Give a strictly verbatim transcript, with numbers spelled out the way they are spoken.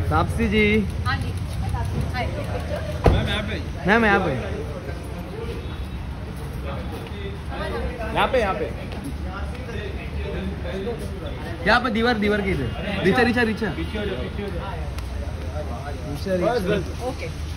तापसी जी। हाँ जी। मैम यहाँ पे। मैम यहाँ पे। यहाँ पे यहाँ पे यहाँ पे दीवार दीवार की इधर। रिचा रिचा रिचा। ओके।